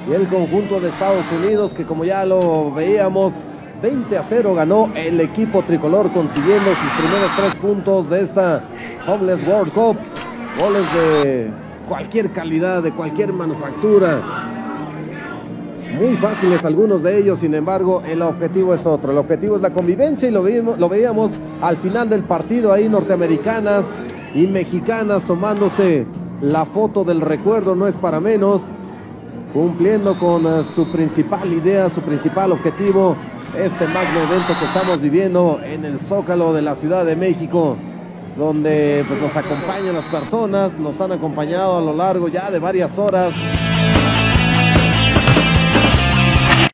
y el conjunto de Estados Unidos, que como ya lo veíamos, 20-0 ganó el equipo tricolor, consiguiendo sus primeros 3 puntos de esta Homeless World Cup. Goles de cualquier calidad, de cualquier manufactura, muy fáciles algunos de ellos. Sin embargo, el objetivo es otro, el objetivo es la convivencia, y lo veíamos al final del partido ahí, norteamericanas y mexicanas tomándose la foto del recuerdo, no es para menos, cumpliendo con su principal idea, su principal objetivo, este magno evento que estamos viviendo en el Zócalo de la Ciudad de México, donde pues nos acompañan las personas, nos han acompañado a lo largo ya de varias horas